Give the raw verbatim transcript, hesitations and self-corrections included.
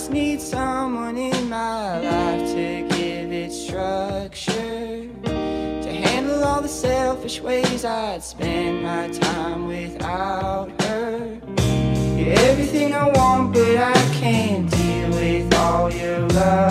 just need someone in my life to give it structure, to handle all the selfish ways I'd spend my time without her. You're everything I want, but I can't deal with all your love.